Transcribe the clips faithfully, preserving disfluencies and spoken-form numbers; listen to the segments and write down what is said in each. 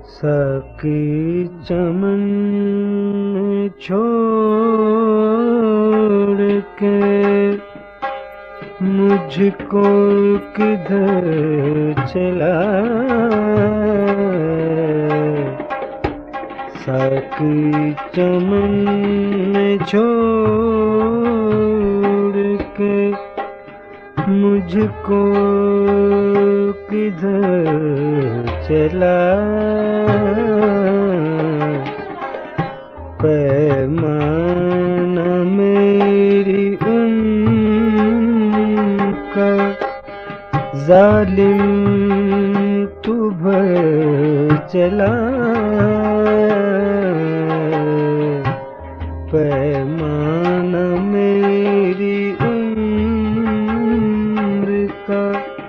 साकी चमन छोड़ के मुझको किधर चला। साकी चमन छोड़ के मुझको किधर चला। पैमाना मेरी उनका जालिम तू भर चला। पैमाना मेरी उम्र का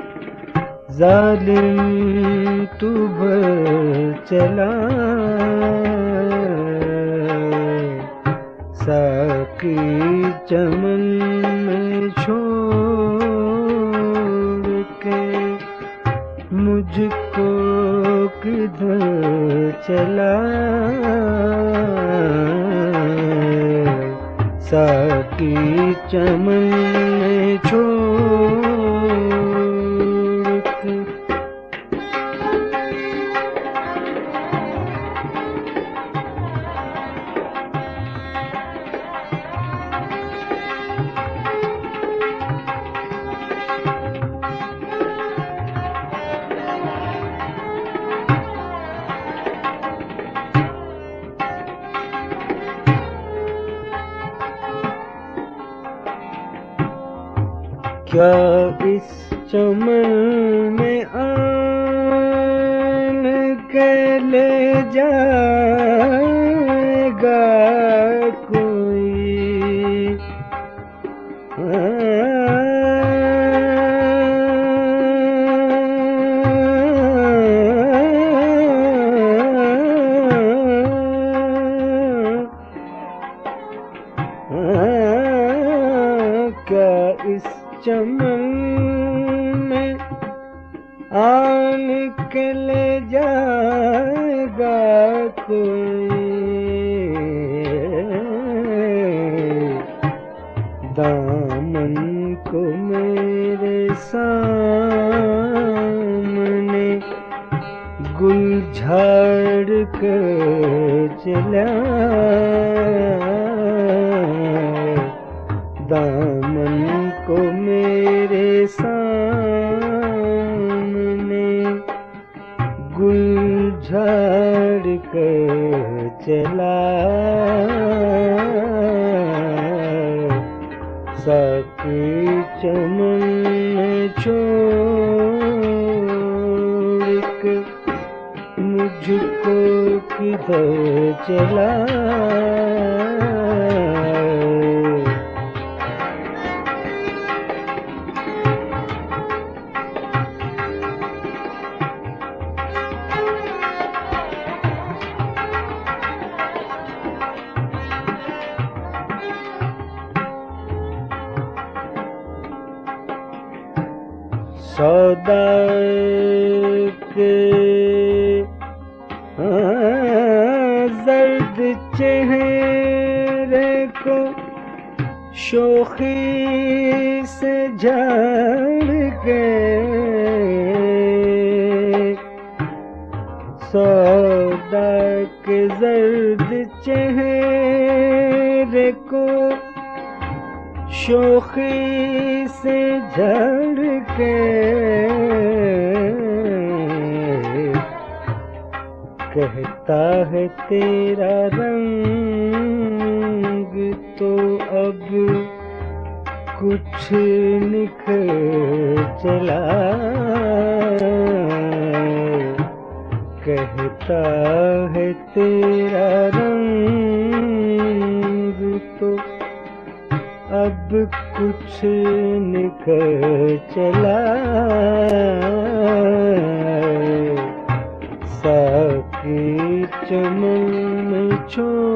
जालिम तू भर चला। साकी चमन छोड़ के मुझको किधर चला। साकी चमन छोड़ के क्या इस चमन में आन के ले जाएगा कोई। क्या इस चमन में आन के ले जाएगा कोई। दामन को मेरे सामने गुल झाड़ कर चला। दामन को मेरे सामने गुल झाड़ कर चला। साकी चमन छोड़ के मुझको किधर चला। सौदा के जर्द चेहरे को शोखी से झाड़ के। सौदा के जर्द चेहरे को शोखी से झाड़ के कहता है तेरा रंग तो अब कुछ निखर चला। कहता है तेरा रंग तो अब कुछ निखर चला। साकी चमन छोड़